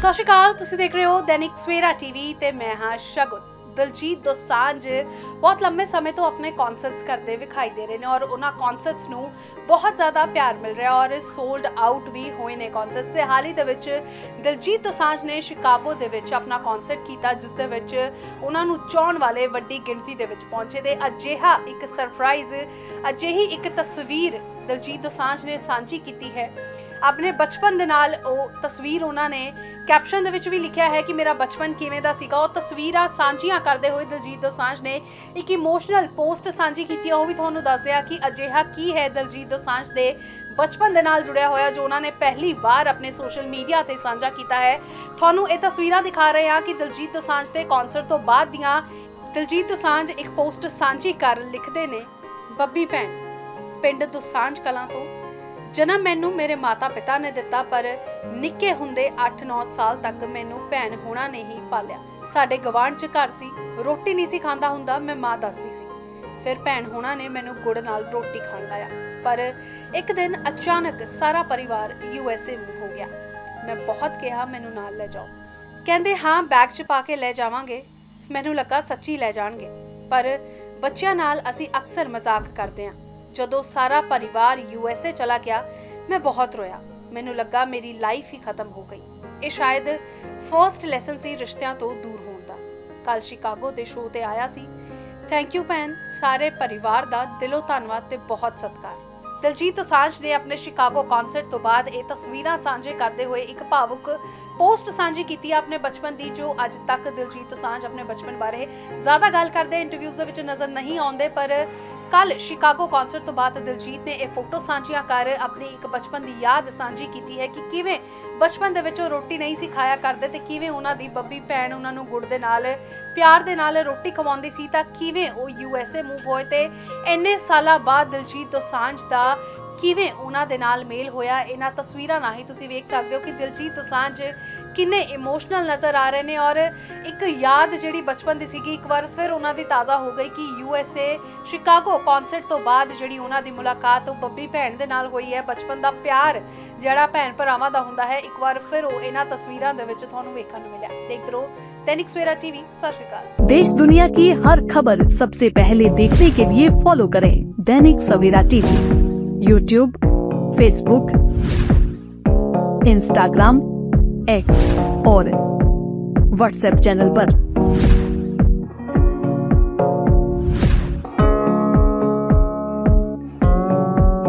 ਸਤਿ ਸ਼੍ਰੀ ਅਕਾਲ, ਤੁਸੀਂ ਦੇਖ ਰਹੇ ਹੋ दैनिक सवेरा टीवी ਤੇ ਮੈਂ ਹਾਂ ਸ਼ਗੁਨ। ਦਿਲਜੀਤ ਦੋਸਾਂਝ ਬਹੁਤ ਲੰਮੇ ਸਮੇਂ ਤੋਂ ਆਪਣੇ ਕਨਸਰਟਸ ਕਰਦੇ ਵਿਖਾਈ ਦੇ ਰਹੇ ਨੇ ਔਰ ਉਹਨਾਂ ਕਨਸਰਟਸ ਨੂੰ ਬਹੁਤ ਜ਼ਿਆਦਾ ਪਿਆਰ ਮਿਲ ਰਿਹਾ ਔਰ ਸੋਲਡ ਆਊਟ ਵੀ ਹੋਏ ਨੇ ਕਨਸਰਟਸ। ਤੇ ਹਾਲ ਹੀ ਦੇ ਵਿੱਚ ਦਿਲਜੀਤ ਦੋਸਾਂਝ ਨੇ ਸ਼ਿਕਾਗੋ ਦੇ ਵਿੱਚ ਆਪਣਾ ਕਨਸਰਟ ਕੀਤਾ, ਜਿਸ ਦੇ ਵਿੱਚ ਉਹਨਾਂ ਨੂੰ ਚਾਹਣ ਵਾਲੇ ਵੱਡੀ ਗਿਣਤੀ ਦੇ ਵਿੱਚ ਪਹੁੰਚੇ। ਤੇ ਅਜਿਹਾ ਇੱਕ ਸਰਪ੍ਰਾਈਜ਼, ਅਜਿਹੀ ਇੱਕ ਤਸਵੀਰ ਦਿਲਜੀਤ ਦੋਸਾਂਝ ਨੇ ਸਾਂਝੀ ਕੀਤੀ ਹੈ ਆਪਣੇ बचपन दे नाल। ਉਹ ਤਸਵੀਰ ਉਹਨਾਂ ਨੇ ਕੈਪਸ਼ਨ ਦੇ ਵਿੱਚ ਵੀ ਲਿਖਿਆ ਹੈ ਕਿ ਮੇਰਾ ਬਚਪਨ ਕਿਵੇਂ ਦਾ ਸੀਗਾ। ਉਹ ਤਸਵੀਰਾਂ ਸਾਂਝੀਆਂ ਕਰਦੇ ਹੋਏ ਦਿਲਜੀਤ ਦੋਸਾਂਝ ਨੇ ਇੱਕ ਇਮੋਸ਼ਨਲ ਪੋਸਟ ਸਾਂਝੀ ਕੀਤੀ ਹੈ। ਉਹ ਵੀ ਤੁਹਾਨੂੰ ਦੱਸ ਦਿਆਂ ਕਿ ਅਜਿਹਾ ਕੀ ਹੈ ਦਿਲਜੀਤ ਦੋਸਾਂਝ ਦੇ ਬਚਪਨ ਦੇ ਨਾਲ ਜੁੜਿਆ ਹੋਇਆ, ਜੋ ਉਹਨਾਂ ਨੇ ਪਹਿਲੀ ਵਾਰ ਆਪਣੇ ਸੋਸ਼ਲ ਮੀਡੀਆ ਤੇ ਸਾਂਝਾ ਕੀਤਾ ਹੈ। ਤੁਹਾਨੂੰ ਇਹ ਤਸਵੀਰਾਂ ਦਿਖਾ ਰਹੇ ਹਾਂ ਕਿ ਦਿਲਜੀਤ ਦੋਸਾਂਝ ਦੇ ਕਨਸਰਟ ਤੋਂ ਬਾਅਦ ਦੀਆਂ। ਦਿਲਜੀਤ ਦੋਸਾਂਝ ਇੱਕ ਪੋਸਟ ਸਾਂਝੀ ਕਰ ਲਿਖਦੇ ਨੇ, ਬੱਬੀ ਭੈਣ ਪਿੰਡ ਦੋਸਾਂਝ ਕਲਾਂ ਤੋਂ जन्म मैनू मेरे माता पिता ने दिता, पर निक्के हुंदे 8-9 साल तक मैनू भैन होना ने ही पालिया। साडे गवांढ च घर सी, रोटी नहीं सी खांदा हुंदा, मैं मां दसदी सी। फिर भैन होना ने मैनू गुड़ नाल रोटी खाण लाया, पर एक दिन अचानक सारा परिवार USA मूव हो गया। मैं बहुत कहा मैनू नाल ले जाओ, कहंदे हाँ बैग च पा के ले जावांगे। मैनू लगा सच्ची ले जाणगे, पर बच्चियां नाल असीं अक्सर मजाक करदे हां। ਜਦੋਂ ਸਾਰਾ ਪਰਿਵਾਰ USA ਚਲਾ ਗਿਆ, ਮੈਂ ਬਹੁਤ ਰੋਇਆ। ਮੈਨੂੰ ਲੱਗਾ ਮੇਰੀ ਲਾਈਫ ਹੀ ਖਤਮ ਹੋ ਗਈ। ਇਹ ਸ਼ਾਇਦ ਫਰਸਟ ਲੈਸਨ ਸੀ ਰਿਸ਼ਤਿਆਂ ਤੋਂ ਦੂਰ ਹੋਣ ਦਾ। ਕੱਲ ਸ਼ਿਕਾਗੋ ਦੇ ਸ਼ੋਅ ਤੇ ਆਇਆ ਸੀ। ਥੈਂਕ ਯੂ ਭੈਣ, ਸਾਰੇ ਪਰਿਵਾਰ ਦਾ ਦਿਲੋਂ ਧੰਨਵਾਦ ਤੇ ਬਹੁਤ ਸਤਿਕਾਰ। ਦਿਲਜੀਤ ਦੋਸਾਂਝ ਨੇ ਆਪਣੇ ਸ਼ਿਕਾਗੋ ਕਨਸਰਟ ਤੋਂ ਬਾਅਦ ਇਹ ਤਸਵੀਰਾਂ ਸਾਂਝੇ ਕਰਦੇ ਹੋਏ ਇੱਕ ਭਾਵੁਕ ਪੋਸਟ ਸਾਂਝੀ ਕੀਤੀ ਹੈ ਆਪਣੇ ਬਚਪਨ ਦੀ, ਜੋ ਅੱਜ ਤੱਕ ਦਿਲਜੀਤ ਦੋਸਾਂਝ ਆਪਣੇ ਬਚਪਨ ਬਾਰੇ ਜ਼ਿਆਦਾ ਗੱਲ ਕਰਦੇ ਇੰਟਰਵਿਊਜ਼ ਦੇ ਵਿੱਚ ਨਜ਼ਰ ਨਹੀਂ ਆਉਂਦੇ। ਪਰ ਕੱਲ ਸ਼ਿਕਾਗੋ ਕਨਸਰਟ ਤੋਂ ਬਾਅਦ ਦਿਲਜੀਤ ਨੇ ਇਹ ਫੋਟੋ ਸਾਂਝੀਆਂ ਕਰ ਆਪਣੀ ਇੱਕ ਬਚਪਨ ਦੀ ਯਾਦ ਸਾਂਝੀ ਕੀਤੀ ਹੈ ਕਿ ਕਿਵੇਂ ਬਚਪਨ ਦੇ ਵਿੱਚ ਉਹ ਰੋਟੀ ਨਹੀਂ ਸੀ ਖਾਇਆ ਕਰਦੇ ਤੇ ਕਿਵੇਂ ਉਹਨਾਂ ਦੀ ਬੱਬੀ ਭੈਣ ਉਹਨਾਂ ਨੂੰ ਗੁੜ ਦੇ ਨਾਲ ਪਿਆਰ ਦੇ ਨਾਲ ਰੋਟੀ ਖਵਾਉਂਦੀ ਸੀ, ਤਾਂ ਕਿਵੇਂ ਉਹ USA ਮੂਵ ਹੋਏ ਤੇ ਇੰਨੇ ਸਾਲਾਂ ਬਾਅਦ ਦਿਲਜੀਤ ਦੋਸਾਂਝ ਦਾ ਕਿਵੇਂ ਉਹਨਾਂ ਦੇ ਨਾਲ ਮੇਲ ਹੋਇਆ। ਇਹਨਾਂ ਤਸਵੀਰਾਂ ਨਾਲ ਹੀ ਤੁਸੀਂ ਵੇਖ ਸਕਦੇ ਹੋ ਕਿ ਦਿਲਜੀਤ ਦੋਸਾਂਝ ਕਿੰਨੇ ਇਮੋਸ਼ਨਲ ਨਜ਼ਰ ਆ ਰਹੇ ਨੇ ਔਰ ਇੱਕ ਯਾਦ ਜਿਹੜੀ ਬਚਪਨ ਦੀ ਸੀਗੀ ਇੱਕ ਵਾਰ ਫਿਰ ਉਹਨਾਂ ਦੀ ਤਾਜ਼ਾ ਹੋ ਗਈ ਕਿ USA ਸ਼ਿਕਾਗੋ ਕਨਸਰਟ ਤੋਂ ਬਾਅਦ ਜਿਹੜੀ ਉਹਨਾਂ ਦੀ ਮੁਲਾਕਾਤ ਉਹ ਬੱਬੀ ਭੈਣ ਦੇ ਨਾਲ ਹੋਈ ਹੈ। ਬਚਪਨ ਦਾ ਪਿਆਰ ਜਿਹੜਾ ਭੈਣ ਭਰਾਵਾਂ ਦਾ ਹੁੰਦਾ ਹੈ, ਇੱਕ ਵਾਰ ਫਿਰ ਉਹ ਇਹਨਾਂ ਤਸਵੀਰਾਂ ਦੇ ਵਿੱਚ ਤੁਹਾਨੂੰ ਵੇਖਣ ਨੂੰ ਮਿਲਿਆ। ਦੇਖਦੇ ਰਹੋ दैनिक सवेरा टीवी। सत श्री अकाल। देश दुनिया की हर खबर सबसे पहले देखने के लिए फॉलो करें Dainik Savera TV, YouTube, Facebook, Instagram, X और WhatsApp चैनल पर।